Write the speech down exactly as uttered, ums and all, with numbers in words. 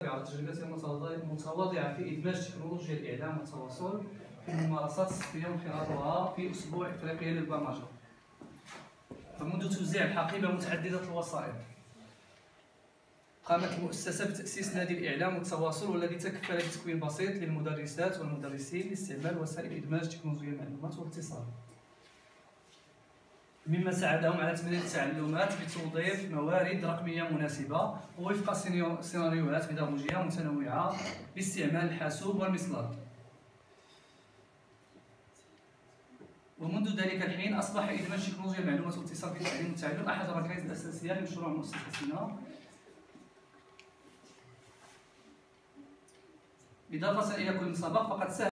على تجربته المتواضعة في إدماج تكنولوجيا الإعلام والتواصل في الممارسات الصحية وانخراطها في أسبوع إفريقيا للبرمجة. فمنذ توزيع الحقيبة متعددة الوسائط، قامت المؤسسة بتأسيس نادي الإعلام والتواصل، والذي تكفل بتكوين بسيط للمدرسات والمدرسين لاستعمال وسائل إدماج تكنولوجيا المعلومات والاتصال، مما ساعدهم على تمرير التعلمات بتوظيف موارد رقمية مناسبة ووفق سيناريوهات بيداغوجية متنوعة باستعمال الحاسوب والمصلات. ومنذ ذلك الحين أصبح إدماج تكنولوجيا المعلومات والاتصال في التعليم والتعلم أحد الركائز الأساسية لمشروع مؤسستنا، إضافة إلى كل ما سبق فقد ساهم